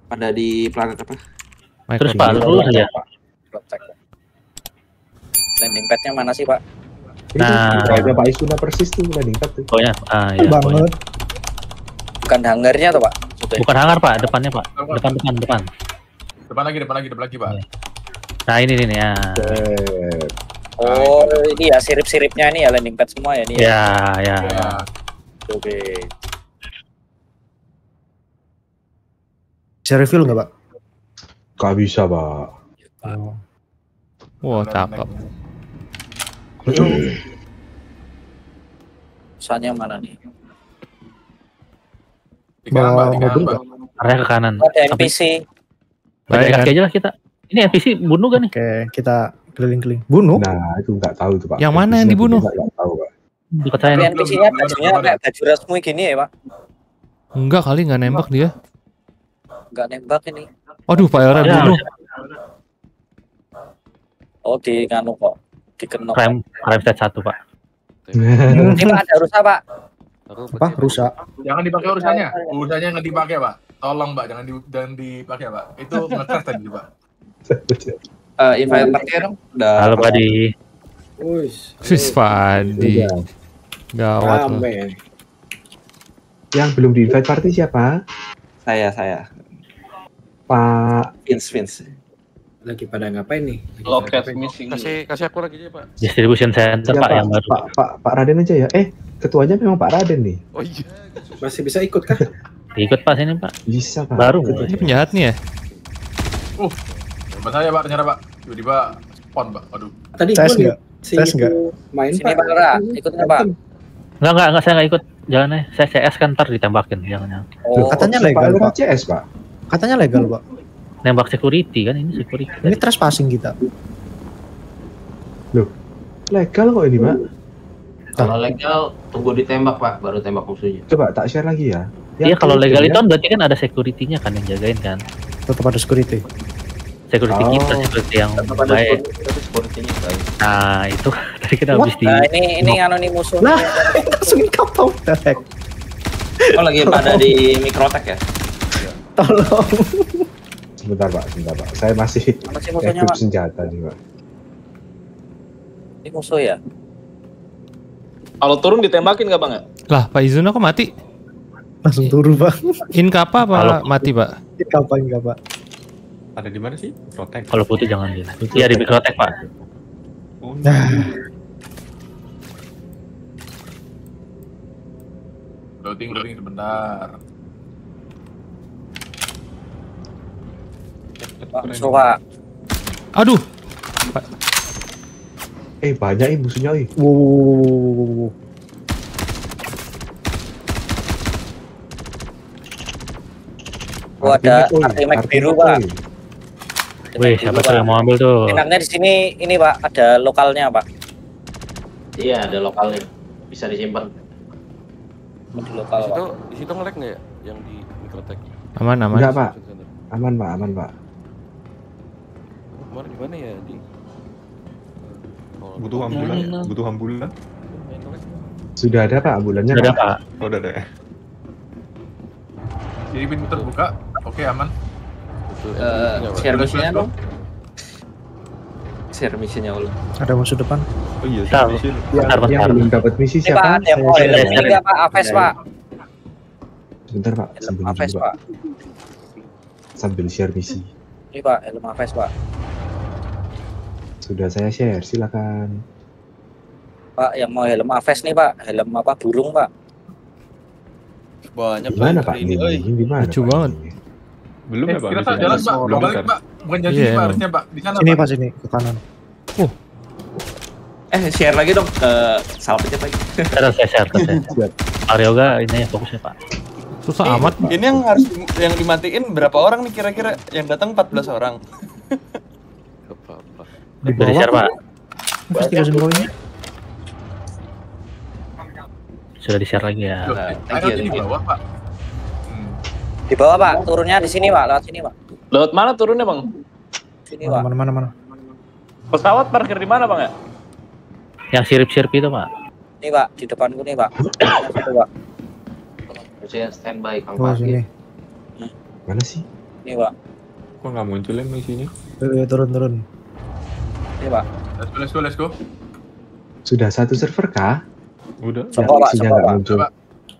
Pada di planet apa? Terus Pak, lurus aja. Landing padnya mana sih Pak? Nah, Pokoknya Pak Isuna persis tuh landing pad tuh. pokoknya, ya, pokoknya. Bukan hangarnya tuh Pak? Sudah. Bukan hangar Pak, depannya Pak. Depan. Depan lagi Pak. Nah ini nih ya. Oh ini ya sirip-siripnya nih ya landing pad semua ya nih. Ya. Oke. Bisa review nggak Pak? Gak bisa Pak. Wah, cakep. Pesannya mana nih? Di kanan Pak. Arahnya ke kanan. Ada NPC. Baik kaki aja lah kita. Ini NPC bunuh gak nih? Oke, kita keliling-keliling. Bunuh? Nah itu nggak tahu tuh Pak. Yang mana yang dibunuh? Nggak tahu Pak. Dekat saya Tapi nih. NPC-nya bajunya kayak baju resmi gini ya Pak? Enggak kali, nggak nembak dia. Nggak nembak ini. Waduh, Pak Ira Ya, bunuh. Oh di nganu kok. Dikenok. Crime set 1 Pak. Ini Pak ada rusak Pak. Apa? Rusak. Jangan dipakai urusannya. Urusannya nggak dipakai Pak. Tolong Pak, jangan dipakai Pak. Itu nge-crash tadi Pak. Invite party dong. Udah. Halo Padi. Sis Padi. Gawat loh. Yang belum di invite party siapa? Saya. Pak. Vince. Lagi pada ngapain nih? Loket missing. Kasih aku lagi aja Pak. Distribution center Ya, Pak yang baru. Pak Raden aja ya. Ketuanya memang Pak Raden nih. Oh iya. Masih bisa ikut kah? Ikut Pak sini Pak. Bisa Pak. Baru. Ini penjahat nih ya? Tempat saya Pak, ternyata Pak. Tiba-tiba spawn Pak. Aduh. Tadi Tes gue nggak? Tes nggak? main Sini Pak Ra, ikut nggak Pak? Enggak, saya nggak ikut. Jalannya saya CS kan ntar ditembakin. Jangan. Oh, Katanya Pak legal Lura Pak. CS Pak. Katanya legal Pak. Nembak security kan, ini security. Ini trespassing kita. Legal kok ini Pak. Kalau legal tunggu ditembak Pak, baru tembak musuhnya. Coba tak share lagi ya. Iya kalau legal itu kan berarti kan ada security-nya kan yang jagain kan. Tetap ada security. Security kita, security yang baik. Security-nya baik. Nah itu tadi kita habis di. Nah ini anu nih musuh. Nah, langsung kapau direct. Oh lagi pada di Microtech ya? Tolong. Sebentar Pak. Saya masih Musuhnya equip Pak. senjata nih Pak. Ini musuh ya? Kalau turun ditembakin nggak Bang ya? Lah, Pak Izuna kok mati? Langsung turun Pak. Inkapa apa mati Pak? Kapan Pak? Ada di mana sih? Protect. Kalau putih jangan dia. Iya di Microtech Pak. Nah, Loading sebentar. Pak musuh Pak. Aduh, Banyak musuhnya wow. Oh ada artimek biru Pak. Wih siapa tuh yang mau ambil tuh? Enaknya di sini ini Pak ada lokalnya Pak. Iya ada lokalnya, bisa disimpan. Di lokal Pak. Di situ nge-lag nggak ya? Yang di Microtech. aman. Enggak Pak. Aman Pak. Kemarin di mana ya? Di Butuh ambulan. Sudah ada Pak ambulannya. Sudah Pak. Oh, udah ada ya. Jadi pintu terbuka. Oke aman. Share misinya dong. Share misinya ulang. Ada musuh depan. Oh iya, Bentar, sih. bentar. Yang belum dapat misi Ini Pak siapa? ada yang mau Saya helm share. ini nggak Pak? Aves Pak. Sebentar Pak. Helm Aves Pak. Sambil share misi. Ini Pak helm Aves Pak. Sudah saya share, silakan. Pak yang mau helm Aves nih Pak. Helm apa burung Pak? banyak Gimana Pak ini? Di mana? Lucu Pak, banget. ini? Belum ya, Pak? Kita misinya? jalan Pak. Belum Balik kan? Pak. Bukan janji Iya, Pak emang. harusnya Pak. Di sana Sini Pak. Pak sini ke kanan. Share lagi dong ke salpetnya lagi. Saya share. Aryoga ini ya fokusnya Pak. Susah amat. Ini yang harus yang dimatiin berapa orang nih kira-kira? Yang datang 14 orang. Di Dari share Pak. Investigation point-nya. Sudah di share lagi ya. Loh, thank ada you, di thank you. bawah Pak. Di bawah Pak. Turunnya di sini Pak. Lewat sini Pak. Lewat mana turunnya Bang? Sini Pak. Mana. Pesawat parkir di mana Bang ya? Yang sirip-sirip itu Pak. Ini Pak di depanku nih Pak. Satu Pak. Saya standby Kang Oh, Parkir. sini. Mana sih? Ini Pak. Kok nggak muncul yang isinya? Turun. Ini Pak. Let's go. Sudah satu server kah? Udah. Yang Pak, isinya sama, nggak Pak. muncul. Coba.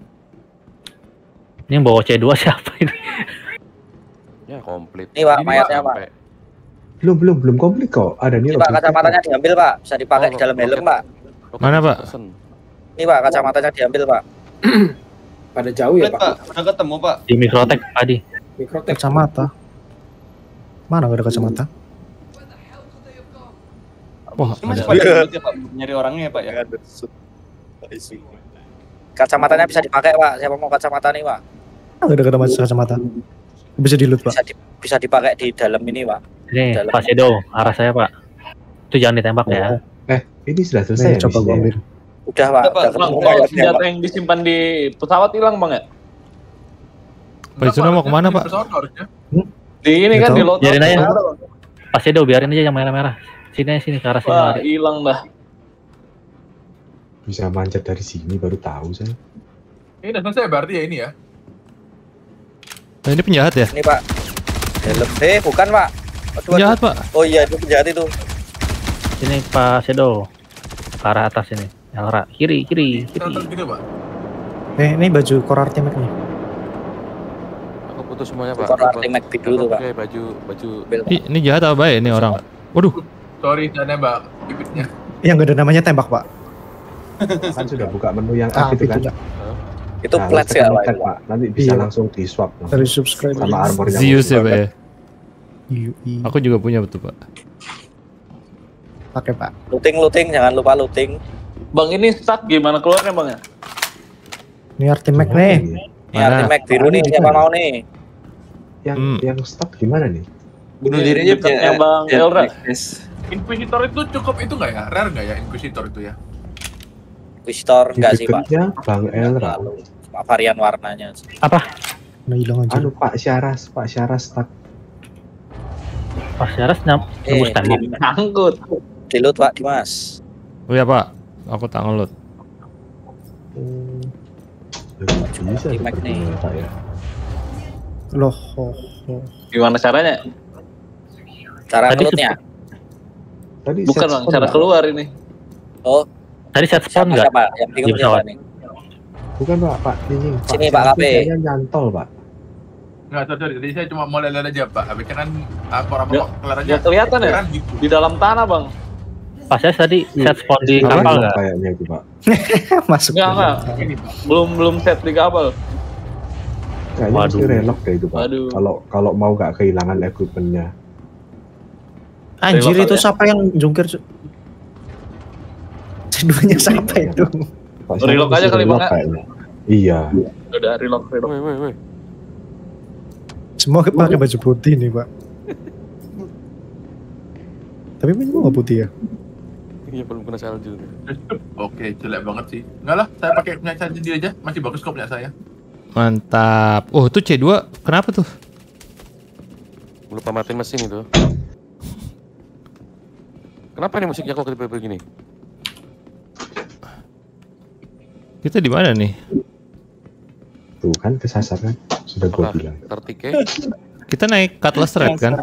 Ini yang bawa C2 siapa ini? Ya komplit. Ini Pak, Ini, mayatnya Pak. Sampai. Belum komplit kok. Ada nih. Ini Pak, kacamatanya diambil Pak. Bisa dipakai di dalam helm Pak. Mana, Pak? Pesen. Ini Pak, kacamatanya diambil Pak. Pada jauh ya Komplit, Pak. Pak. Udah ketemu, Pak. Di Mikrotek tadi. Mikrotek. Kacamata. Mana gak ada kacamata? Wah, Ini masih ada. pada ribut ya, Pak. Nyari orangnya ya, Pak ya. Kacamatanya bisa dipakai Pak. Siapa mau kacamata nih Pak? Gak ada kacamata. Bisa di loot Pak. Bisa dipakai di dalam ini Pak. Ini Dalam. Pak Sedo, arah saya Pak. Itu jangan ditembak ya. Ini sudah selesai. Nih, coba gua ambil. Udah Pak. Udah, Pak. Udah Bang, ketemu kalau mayatnya, senjata Pak. yang disimpan di pesawat hilang bang ya? Pak Izuna mau kemana, Pak? Di ini Nggak kan tahu. di lotot. Biarin aja. Pak Sedo, biarin aja yang merah-merah. Sini ke arah sini. Wah, lari. hilang dah. Bisa manjat dari sini baru tahu saya. Ini udah selesai berarti ya ini ya. Nah, ini penjahat ya? Ini Pak. Helm. Bukan Pak. Aduh, Penjahat, aduh. Pak. Oh iya, itu penjahat itu. Sini Pak Sedo. Ke arah atas ini. Elra, kiri. Nonton gitu Pak. Ini baju core artimek nih. Aku putus semuanya, Pak. Bukan artimek biru tuh Pak. Oke, baju. Ini jahat apa baik ini orang? Waduh, Sorry, saya nembak bibitnya. Yang gak ada namanya tembak Pak. Kan sudah buka menu yang Ah, F itu kan. itu Itu Nah, plat langsung ya connect, Pak. Pak. Nanti bisa Iya. langsung di swap dari subscribe. sama armornya. Zeus ya, Pak ya? UI. Aku juga punya betul, Pak. Pakai Pak. Looting, jangan lupa looting. Bang ini stuck gimana keluarnya bang ya? Ini artimek nih. Ini artimek biru nih, siapa mau nih? Yang stop gimana nih? Bunuh diri aja yang bang Elra. Inquisitor itu cukup itu nggak ya? Rare nggak ya Inquisitor itu ya? Inquisitor enggak sih Pak. Deketnya Bang Elra. Cuma varian warnanya. Apa? Nah, hilang aja. Anu Pak Syaras stuck. Pak Syaras nembus tembok. Angkut. Di loot Pak Dimas. Oh ya, Pak. Aku tak ngelut. Bisa Artimek nih. Pak ya. Loh. Gimana caranya? Cara Tadi ngelutnya. Tadi Bukan set bang, spawn, cara Pak. keluar ini. Oh, Tadi set spawn nggak? siapa? Yang bingung Di pesawat. siapa nih? Bukan Pak. Ini Sini, Pak, Syaras KP. kayaknya nyantol Pak. Nggak, sorry. Jadi saya cuma mau lihat aja Pak. Habisnya kan apa-apa Ya, kelar aja. ya kelihatan ya? Keren gitu. Di dalam tanah bang. Pak Syaras tadi set spawn di Apa kapal dong nggak? kayaknya itu Pak. Masuk. Enggak. Ini Pak. Belum set di kapal. Kayaknya Waduh. mesti relok deh itu Pak. Waduh. Kalau mau nggak kehilangan equipmentnya. Anjir, Relok itu ya. siapa yang jungkir? Ceduanya siapa itu? Pak Relok Syaras aja mesti kali, relok Bang, ya? kayaknya. Iya. Udah relock. Woi. Semua pakai baju putih nih Pak. Tapi ini nggak putih ya? Iya, belum kena salju. Oke, jelek banget sih. Enggak lah, saya pakai punya saya sendiri aja. Masih bagus kok punya saya. Mantap. Oh, itu C2. Kenapa tuh? Lupa matiin mesin itu. Kenapa nih musiknya kok tiba-tiba begini? Kita di mana nih? Tuh kan kesasar kan. Sudah gua Apakah bilang. tertike? Kita naik Cutlass Red kan?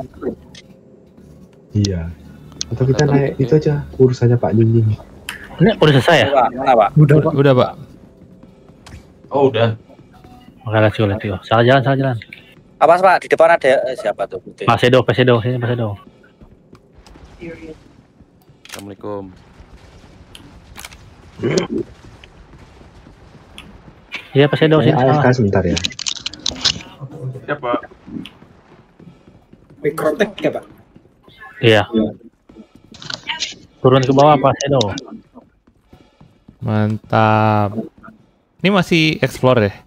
Iya. Atau kita naik itu aja urusannya Pak Nying. Ini udah selesai ya? Pak, mana Pak? Udah Pak. Udah, Pak. Oh udah. Oke, let's go. Salah jalan. Apa Pak? Di depan ada siapa tuh putih? Pak Sedo, sini Pak Sedo. Assalamualaikum. Iya Pak Sedo, sini. AFK sebentar ya. Siapa? Mikrotek ya Pak. Iya. Turun ke bawah Pak Sedo. Mantap. Ini masih explore ya?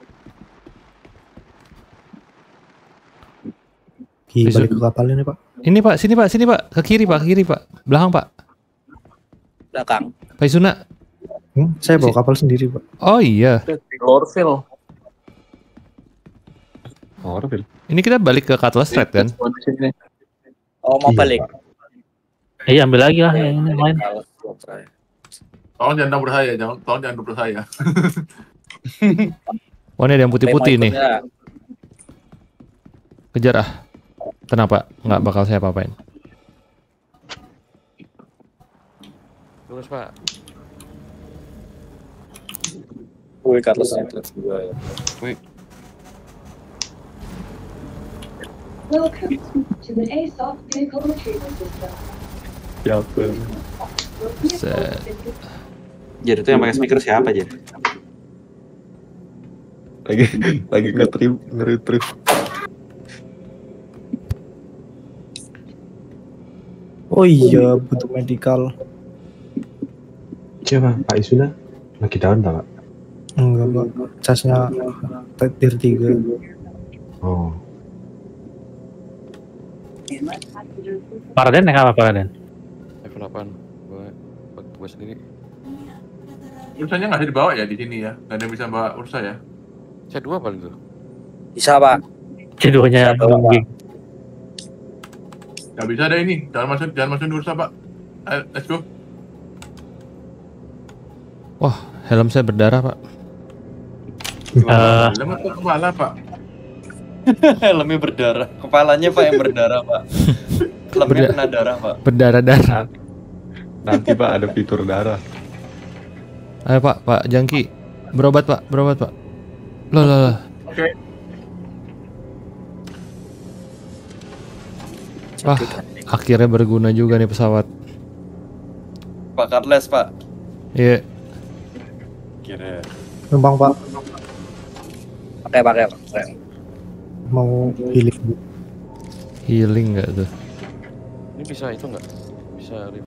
Balik ke kapalnya nih Pak. Ini Pak, sini Pak. Ke kiri Pak. Belakang Pak. Belakang. Pak Izuna. Saya bawa kapal sendiri Pak. Oh iya. Orville. Orville. Ini kita balik ke Cutlass Red kan? Oh, mau Iya, balik. Pak. Iya, ambil lagi lah yang ini lain. Tolong jangan double saya, tolong jangan double saya. Oh, ini ada yang putih-putih nih. Kejar ah. Tenang Pak, nggak bakal saya apa-apain. Lurus Pak. Wih, Carlosnya itu. Wih, Welcome to the ASOS vehicle retrieval system. Siapa? Set. Jadi itu yang pakai speaker siapa aja? Lagi nge-retrieve. Oh iya, butuh medical. Siapa? Pak Isuna? Lagi down tak, Pak? Enggak, Pak. Casnya tier 3. Oh. Pak Raden naik apa Pak Raden? F8. Gue sendiri. Ursanya nggak ada dibawa ya di sini ya? Nggak ada yang bisa bawa Ursa ya? C2 paling tuh. Bisa, Pak. C2-nya mungkin. Nggak bisa ada ini. Jangan masuk Ursa, Pak. Ayo, let's go. Wah, helm saya berdarah Pak. Helm atau kepala, Pak? helmnya berdarah. Kepalanya Pak yang berdarah Pak. Helmnya kena darah Pak. Berdarah-darah. Nanti Pak ada fitur darah. Ayo Pak Jangki. Berobat Pak. Loh. Oke. Wah, akhirnya berguna juga nih pesawat. Pak Carles Pak. Iya. Kira. Numpang Pak, Pakai. mau healing. Healing nggak tuh? Ini bisa itu nggak? Bisa